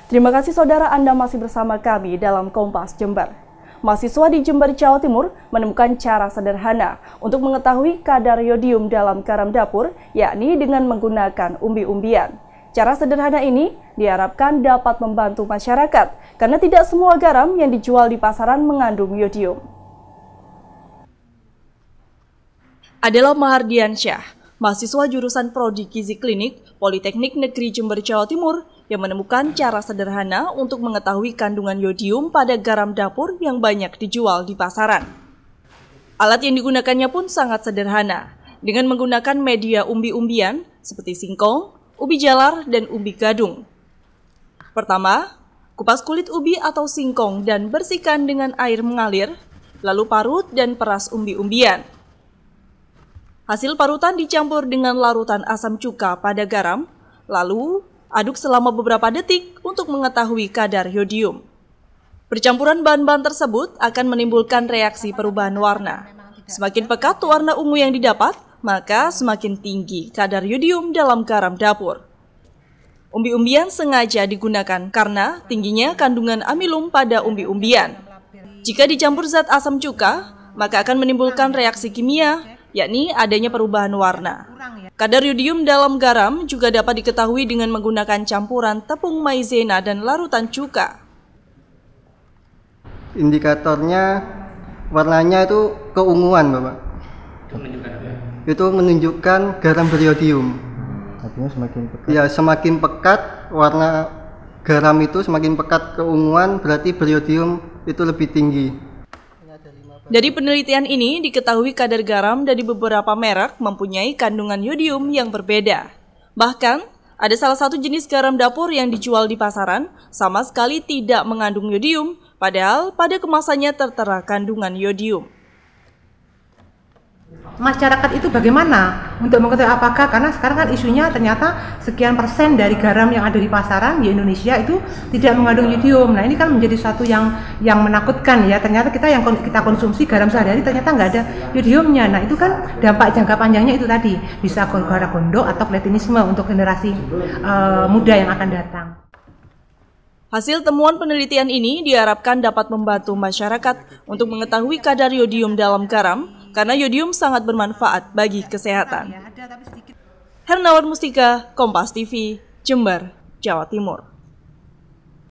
Terima kasih saudara Anda masih bersama kami dalam Kompas Jember. Mahasiswa di Jember, Jawa Timur menemukan cara sederhana untuk mengetahui kadar yodium dalam garam dapur, yakni dengan menggunakan umbi-umbian. Cara sederhana ini diharapkan dapat membantu masyarakat, karena tidak semua garam yang dijual di pasaran mengandung yodium. Adalah Mahardiansyah, mahasiswa jurusan Prodi Gizi Klinik Politeknik Negeri Jember, Jawa Timur, yang menemukan cara sederhana untuk mengetahui kandungan yodium pada garam dapur yang banyak dijual di pasaran. Alat yang digunakannya pun sangat sederhana, dengan menggunakan media umbi-umbian seperti singkong, ubi jalar, dan ubi gadung. Pertama, kupas kulit ubi atau singkong dan bersihkan dengan air mengalir, lalu parut dan peras umbi-umbian. Hasil parutan dicampur dengan larutan asam cuka pada garam, lalu aduk selama beberapa detik untuk mengetahui kadar yodium. Percampuran bahan-bahan tersebut akan menimbulkan reaksi perubahan warna. Semakin pekat warna ungu yang didapat, maka semakin tinggi kadar yodium dalam garam dapur. Umbi-umbian sengaja digunakan karena tingginya kandungan amilum pada umbi-umbian. Jika dicampur zat asam cuka, maka akan menimbulkan reaksi kimia, yakni adanya perubahan warna. Kadar yodium dalam garam juga dapat diketahui dengan menggunakan campuran tepung maizena dan larutan cuka. Indikatornya warnanya itu keunguan, Bapak. Itu menunjukkan garam beriodium. Artinya semakin pekat. Ya, semakin pekat warna garam itu, semakin pekat keunguan, berarti beriodium itu lebih tinggi. Dari penelitian ini diketahui kadar garam dari beberapa merek mempunyai kandungan yodium yang berbeda. Bahkan, ada salah satu jenis garam dapur yang dijual di pasaran sama sekali tidak mengandung yodium, padahal pada kemasannya tertera kandungan yodium. Masyarakat itu bagaimana untuk mengetahui apakah, karena sekarang kan isunya ternyata sekian persen dari garam yang ada di pasaran di Indonesia itu tidak mengandung yodium. Nah, ini kan menjadi suatu yang menakutkan ya. Ternyata kita konsumsi garam sehari-hari ternyata nggak ada yodiumnya. Nah, itu kan dampak jangka panjangnya itu tadi bisa gara gondok atau kletinisme untuk generasi muda yang akan datang. Hasil temuan penelitian ini diharapkan dapat membantu masyarakat untuk mengetahui kadar yodium dalam garam, karena yodium sangat bermanfaat bagi kesehatan. Hernawan Mustika, Kompas TV, Jember, Jawa Timur.